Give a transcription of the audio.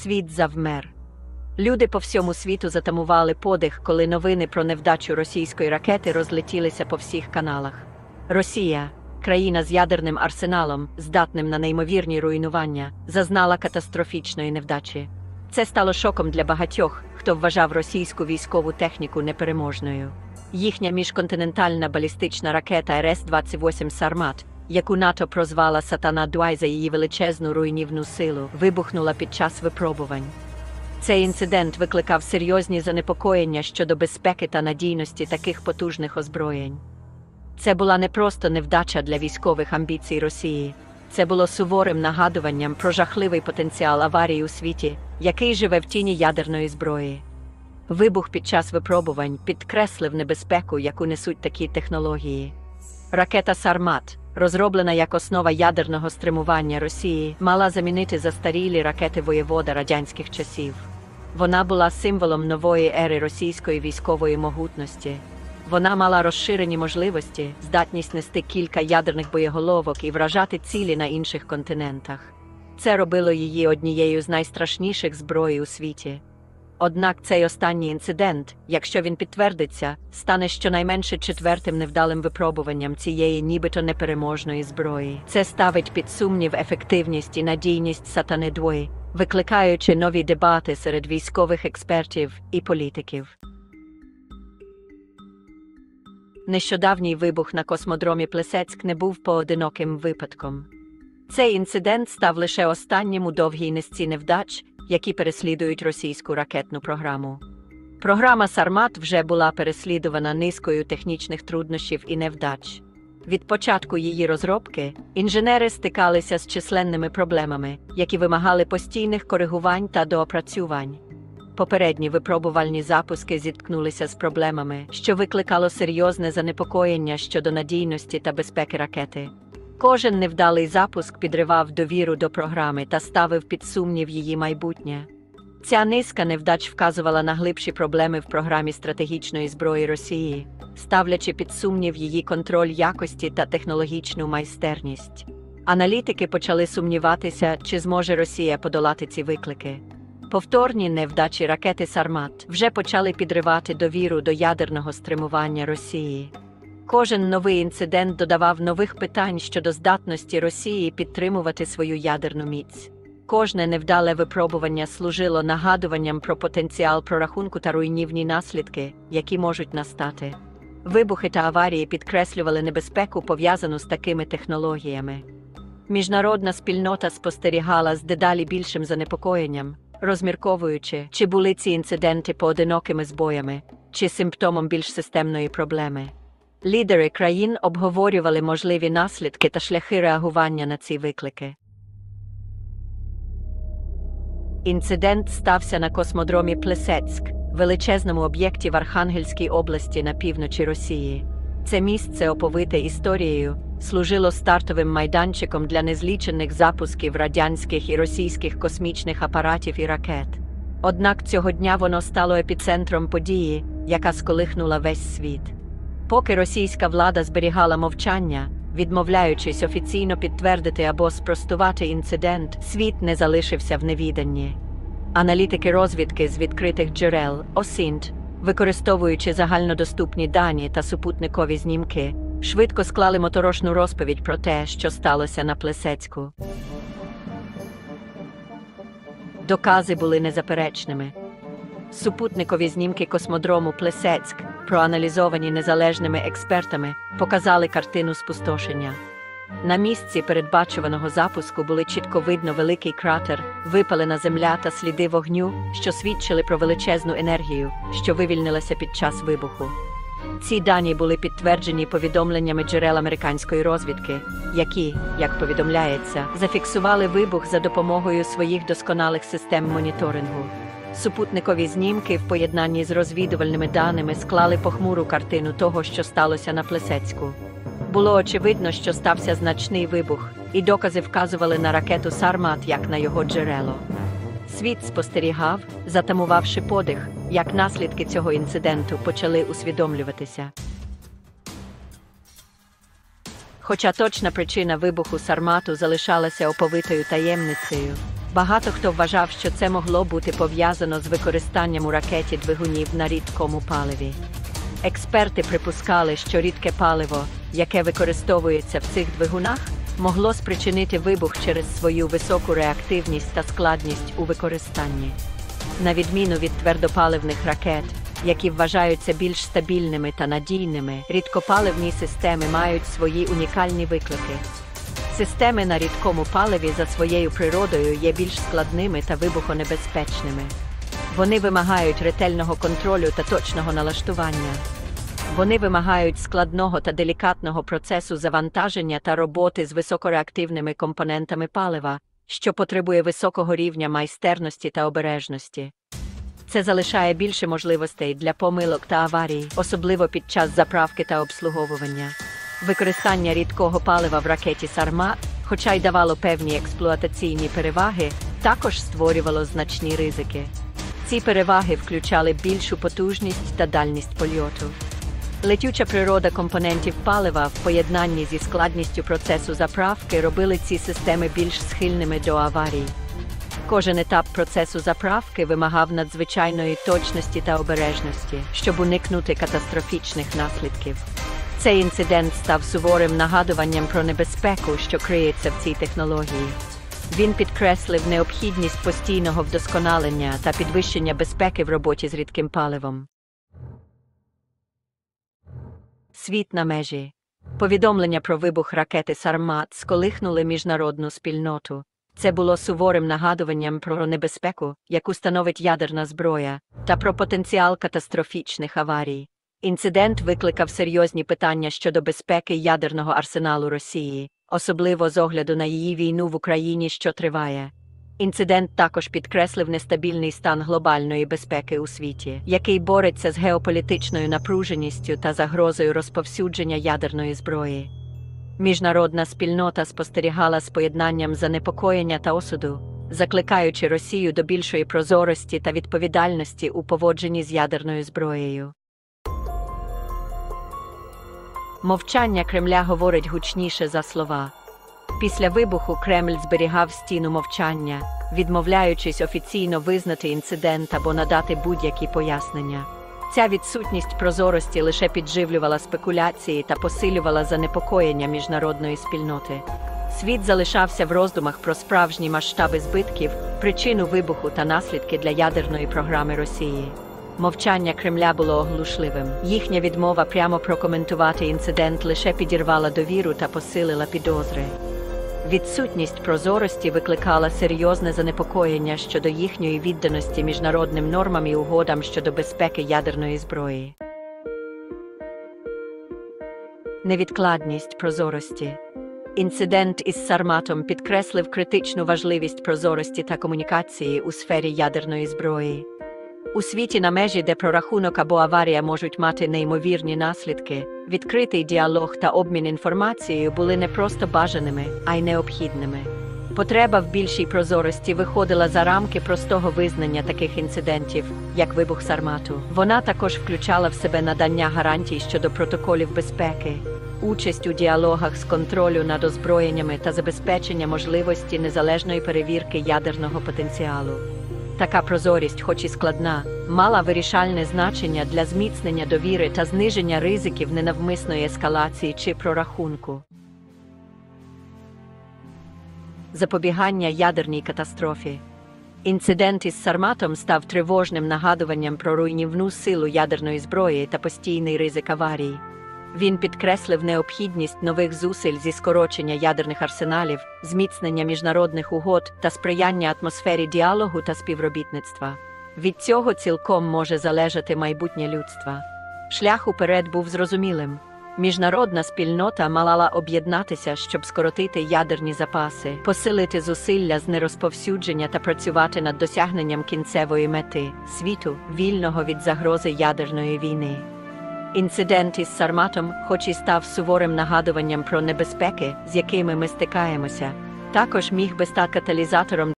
Світ завмер. Люди по всьому світу затамували подих, коли новини про невдачу російської ракети розлетілися по всіх каналах. Росія, країна з ядерним арсеналом, здатним на неймовірні руйнування, зазнала катастрофічної невдачі. Це стало шоком для багатьох, хто вважав російську військову техніку непереможною. Їхня міжконтинентальна балістична ракета РС-28 «Сармат», яку НАТО прозвала «Сатана-2» за її величезну руйнівну силу, вибухнула під час випробувань. Цей інцидент викликав серйозні занепокоєння щодо безпеки та надійності таких потужних озброєнь. Це була не просто невдача для військових амбіцій Росії. Це було суворим нагадуванням про жахливий потенціал аварії у світі, який живе в тіні ядерної зброї. Вибух під час випробувань підкреслив небезпеку, яку несуть такі технології. Ракета «Сармат», розроблена як основа ядерного стримування Росії, мала замінити застарілі ракети «Воєвода» радянських часів. Вона була символом нової ери російської військової могутності. Вона мала розширені можливості, здатність нести кілька ядерних боєголовок і вражати цілі на інших континентах. Це робило її однією з найстрашніших зброй у світі. Однак цей останній інцидент, якщо він підтвердиться, стане щонайменше четвертим невдалим випробуванням цієї нібито непереможної зброї. Це ставить під сумнів ефективність і надійність «Сатани-2», викликаючи нові дебати серед військових експертів і політиків. Нещодавній вибух на космодромі Плесецьк не був поодиноким випадком. Цей інцидент став лише останнім у довгій низці невдач, які переслідують російську ракетну програму. Програма «Сармат» вже була переслідувана низкою технічних труднощів і невдач. Від початку її розробки інженери стикалися з численними проблемами, які вимагали постійних коригувань та доопрацювань. Попередні випробувальні запуски зіткнулися з проблемами, що викликало серйозне занепокоєння щодо надійності та безпеки ракети. Кожен невдалий запуск підривав довіру до програми та ставив під сумнів її майбутнє. Ця низка невдач вказувала на глибші проблеми в програмі стратегічної зброї Росії, ставлячи під сумнів її контроль якості та технологічну майстерність. Аналітики почали сумніватися, чи зможе Росія подолати ці виклики. Повторні невдачі ракети «Сармат» вже почали підривати довіру до ядерного стримування Росії. Кожен новий інцидент додавав нових питань щодо здатності Росії підтримувати свою ядерну міць. Кожне невдале випробування служило нагадуванням про потенціал прорахунку та руйнівні наслідки, які можуть настати. Вибухи та аварії підкреслювали небезпеку, пов'язану з такими технологіями. Міжнародна спільнота спостерігала з дедалі більшим занепокоєнням, розмірковуючи, чи були ці інциденти поодинокими збоями, чи симптомом більш системної проблеми. Лідери країн обговорювали можливі наслідки та шляхи реагування на ці виклики. Інцидент стався на космодромі Плесецьк, величезному об'єкті в Архангельській області на півночі Росії. Це місце, оповите історією, служило стартовим майданчиком для незлічених запусків радянських і російських космічних апаратів і ракет. Однак цього дня воно стало епіцентром події, яка сколихнула весь світ. Поки російська влада зберігала мовчання, відмовляючись офіційно підтвердити або спростувати інцидент, світ не залишився в невіданні. Аналітики розвідки з відкритих джерел, ОСІНТ, використовуючи загальнодоступні дані та супутникові знімки, швидко склали моторошну розповідь про те, що сталося на Плесецьку. Докази були незаперечними. Супутникові знімки космодрому Плесецьк, проаналізовані незалежними експертами, показали картину спустошення. На місці передбачуваного запуску були чітко видно великий кратер, випалена земля та сліди вогню, що свідчили про величезну енергію, що вивільнилася під час вибуху. Ці дані були підтверджені повідомленнями джерел американської розвідки, які, як повідомляється, зафіксували вибух за допомогою своїх досконалих систем моніторингу. Супутникові знімки в поєднанні з розвідувальними даними склали похмуру картину того, що сталося на Плесецьку. Було очевидно, що стався значний вибух, і докази вказували на ракету «Сармат» як на його джерело. Світ спостерігав, затамувавши подих, як наслідки цього інциденту почали усвідомлюватися. Хоча точна причина вибуху «Сармату» залишалася оповитою таємницею, Багато хто вважав, що це могло бути пов'язано з використанням у ракеті двигунів на рідкому паливі. Експерти припускали, що рідке паливо, яке використовується в цих двигунах, могло спричинити вибух через свою високу реактивність та складність у використанні. На відміну від твердопаливних ракет, які вважаються більш стабільними та надійними, рідкопаливні системи мають свої унікальні виклики. Системи на рідкому паливі за своєю природою є більш складними та вибухонебезпечними. Вони вимагають ретельного контролю та точного налаштування. Вони вимагають складного та делікатного процесу завантаження та роботи з високореактивними компонентами палива, що потребує високого рівня майстерності та обережності. Це залишає більше можливостей для помилок та аварій, особливо під час заправки та обслуговування. Використання рідкого палива в ракеті «Сармат», хоча й давало певні експлуатаційні переваги, також створювало значні ризики. Ці переваги включали більшу потужність та дальність польоту. Летюча природа компонентів палива в поєднанні зі складністю процесу заправки робили ці системи більш схильними до аварій. Кожен етап процесу заправки вимагав надзвичайної точності та обережності, щоб уникнути катастрофічних наслідків. Цей інцидент став суворим нагадуванням про небезпеку, що криється в цій технології. Він підкреслив необхідність постійного вдосконалення та підвищення безпеки в роботі з рідким паливом. Світ на межі. Повідомлення про вибух ракети «Сармат» сколихнули міжнародну спільноту. Це було суворим нагадуванням про небезпеку, яку становить ядерна зброя, та про потенціал катастрофічних аварій. Інцидент викликав серйозні питання щодо безпеки ядерного арсеналу Росії, особливо з огляду на її війну в Україні, що триває. Інцидент також підкреслив нестабільний стан глобальної безпеки у світі, який бореться з геополітичною напруженістю та загрозою розповсюдження ядерної зброї. Міжнародна спільнота спостерігала з поєднанням занепокоєння та осуду, закликаючи Росію до більшої прозорості та відповідальності у поводженні з ядерною зброєю. Мовчання Кремля говорить гучніше за слова. Після вибуху Кремль зберігав стіну мовчання, відмовляючись офіційно визнати інцидент або надати будь-які пояснення. Ця відсутність прозорості лише підживлювала спекуляції та посилювала занепокоєння міжнародної спільноти. Світ залишався в роздумах про справжні масштаби збитків, причину вибуху та наслідки для ядерної програми Росії. Мовчання Кремля було оглушливим. Їхня відмова прямо прокоментувати інцидент лише підірвала довіру та посилила підозри. Відсутність прозорості викликала серйозне занепокоєння щодо їхньої відданості міжнародним нормам і угодам щодо безпеки ядерної зброї. Невідкладність прозорості. Інцидент із «Сарматом» підкреслив критичну важливість прозорості та комунікації у сфері ядерної зброї. У світі на межі, де прорахунок або аварія можуть мати неймовірні наслідки, відкритий діалог та обмін інформацією були не просто бажаними, а й необхідними. Потреба в більшій прозорості виходила за рамки простого визнання таких інцидентів, як вибух «Сармату». Вона також включала в себе надання гарантій щодо протоколів безпеки, участь у діалогах з контролю над озброєннями та забезпечення можливості незалежної перевірки ядерного потенціалу. Така прозорість, хоч і складна, мала вирішальне значення для зміцнення довіри та зниження ризиків ненавмисної ескалації чи прорахунку. Запобігання ядерній катастрофі. Інцидент із «Сарматом» став тривожним нагадуванням про руйнівну силу ядерної зброї та постійний ризик аварій. Він підкреслив необхідність нових зусиль зі скорочення ядерних арсеналів, зміцнення міжнародних угод та сприяння атмосфері діалогу та співробітництва. Від цього цілком може залежати майбутнє людства. Шлях уперед був зрозумілим. Міжнародна спільнота мала об'єднатися, щоб скоротити ядерні запаси, посилити зусилля з нерозповсюдження та працювати над досягненням кінцевої мети – світу, вільного від загрози ядерної війни. Інцидент із «Сарматом», хоч і став суворим нагадуванням про небезпеки, з якими ми стикаємося, також міг би стати каталізатором